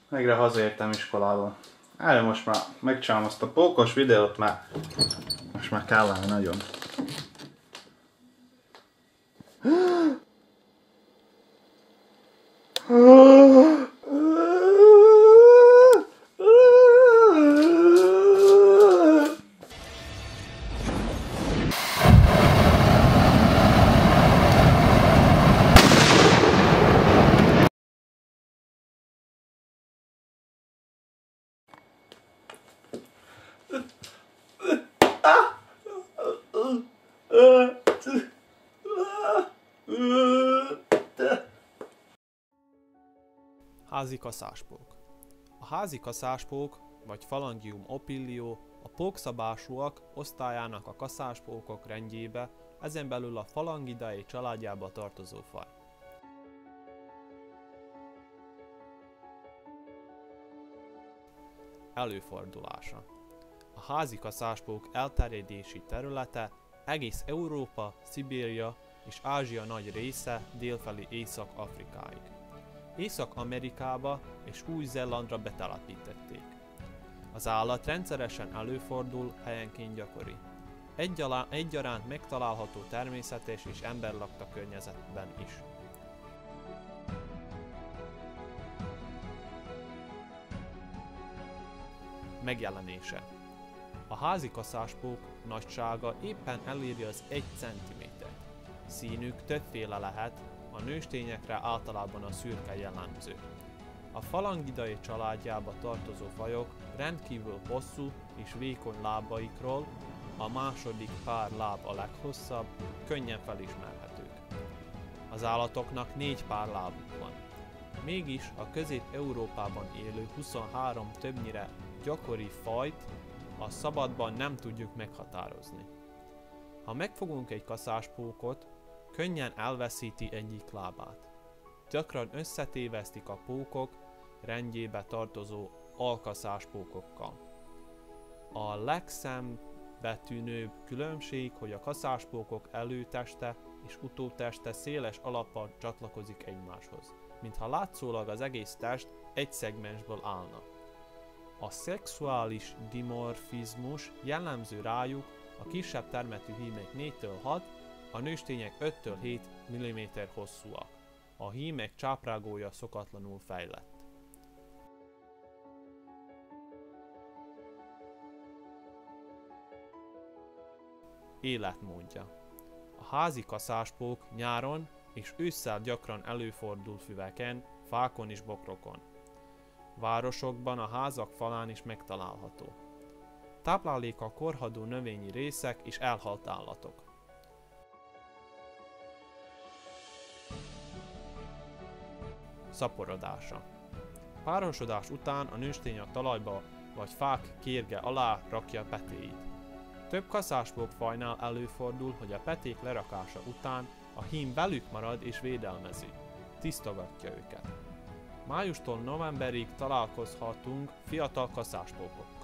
Végre hazaértem iskolából. Most már megcsinálom azt a pókos videót, mert most már kellene nagyon. Házi kaszáspók. A házi kaszáspók, vagy Phalangium opilio, a pókszabásúak osztályának a kaszáspókok rendjébe, ezen belül a Phalangidae családjába tartozó faj. Előfordulása. A házi kaszáspók elterjedési területe egész Európa, Szibéria és Ázsia nagy része délfelé Észak-Afrikáig. Észak-Amerikába és Új-Zélandra betelepítették. Az állat rendszeresen előfordul, helyenként gyakori. Egyaránt megtalálható természetes és emberlakta környezetben is. Megjelenése. A házi kaszáspók nagysága éppen eléri az 1 cm. Színük többféle lehet, a nőstényekre általában a szürke jellemző. A Phalangidae családjába tartozó fajok rendkívül hosszú és vékony lábaikról, a második pár láb a leghosszabb, könnyen felismerhetők. Az állatoknak 4 pár lábuk van. Mégis a Közép-Európában élő 23 többnyire gyakori fajt a szabadban nem tudjuk meghatározni. Ha megfogunk egy kaszáspókot, könnyen elveszíti egyik lábát. Gyakran összetévesztik a pókok rendjébe tartozó alkaszáspókokkal. A legszembetűnőbb különbség, hogy a kaszáspókok előteste és utóteste széles alappal csatlakozik egymáshoz, mintha látszólag az egész test egy szegmensből állna. A szexuális dimorfizmus jellemző rájuk, a kisebb termetű hímek 4-től 6, a nőstények 5-től 7 mm hosszúak. A hímek csáprágója szokatlanul fejlett. Életmódja. A házi kaszáspók nyáron és ősszel gyakran előfordul füveken, fákon és bokrokon. Városokban a házak falán is megtalálható. Tápláléka korhadó növényi részek és elhalt állatok. Szaporodása. Párosodás után a nőstény a talajba vagy fák kérge alá rakja petéit. Több kaszáspók fajnál előfordul, hogy a peték lerakása után a hím velük marad és védelmezi, tisztogatja őket. Májustól novemberig találkozhatunk fiatal kaszáspókokkal.